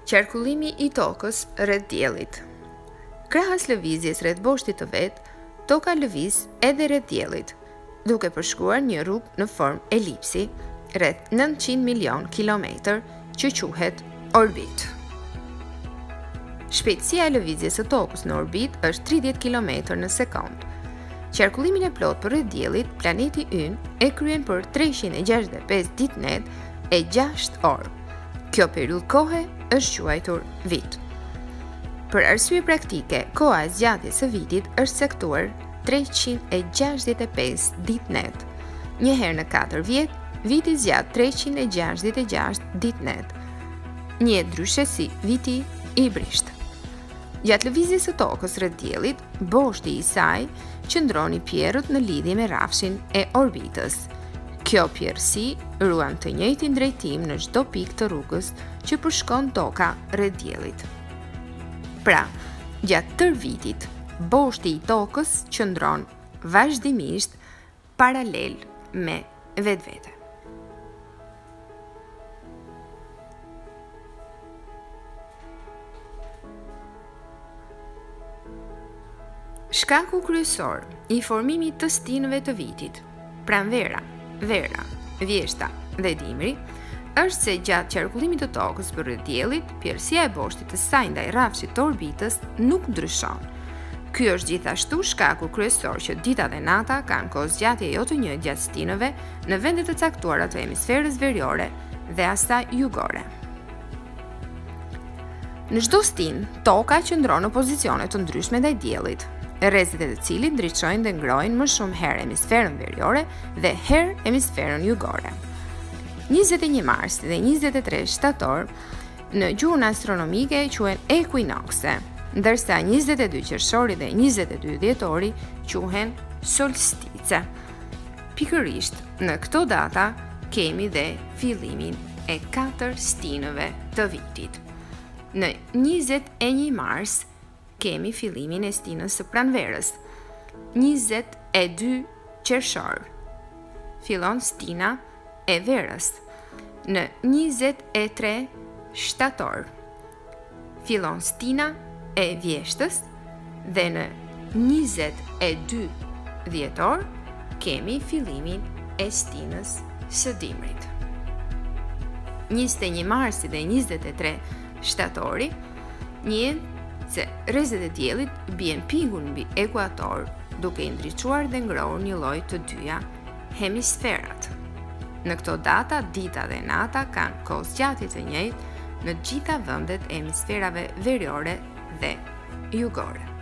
Qarkullimi i tokës rreth diellit. Krahas lëvizjes rreth boshtit të vet, toka lëviz edhe rreth diellit, duke përshkruar një rrugë në formë elipsi rreth 900 milion kilometër që quhet orbit. Shpejtësia e lëvizjes së tokës në orbit është 30 km në sekond. Qarkullimin e plot përreth diellit, planeti Ynë e kryen për 365 ditë net e 6 orë. Kjo periudhë kohe është quajtur vit. Për arsye praktike, koha e zgjatjes së vitit është caktuar 365 ditë net. Një herë në 4 vjet, viti zgjat 366 ditë net. Njihet ndryshe si viti i brisht. Gjatë lëvizjes së tokës rreth diellit, boshti i saj qëndron i pjerrët në lidhje me rrafshin e orbitës. Kjo pjerrësi ruan të njëjtin drejtim në çdo pikë të rrugës që përshkon toka rreth diellit. Pra, gjatë tërë vitit, boshti i tokës qëndron vazhdimisht paralel me vetvete. Shkaku kryesor i formimit të stinëve të vitit, pranvera, vera, vjeshta dhe dimri, është se gjatë qarkullimit të tokës përreth diellit, pjerësia e boshtit të saj ndaj rrafshit të orbitës nuk ndryshon. Ky është gjithashtu shkaku kryesor që dita dhe nata kanë kohëzgjatje jo të njëjtë gjatë stinëve në vende të caktuara të hemisferës veriore dhe asaj jugore. Në çdo stinë, toka qëndron në pozicione të ndryshme ndaj diellit, rrezet e të cilit ndriçojnë dhe ngrojnë më shumë herë hemisferën veriore dhe herë hemisferën jugore. 21 mars dhe 23 shtator në gjuhën astronomike quhen ekuinokse, ndërsa 22 qershori dhe 22 dhjetori quhen solstice. Pikërisht në këto data kemi dhe fillimin e 4 stinëve të vitit. Në 21 mars kemi fillimin e stinës së pranverës. 22 qershor fillon stina e verës. Në 23 shtator fillon stina e vjeshtës dhe në 22 dhjetor kemi fillimin e stinës së dimrit. 21 marsi dhe 23 shtatori njihen se rrezet e diellit bien pigur mbi ekuator, duke i ndriçuar dhe ngrohur një lloj të dyja hemisferat. Në këto data, dita dhe nata kanë kohëzgjatje të njëjtë në të gjitha vendet e hemisferave veriore dhe jugore.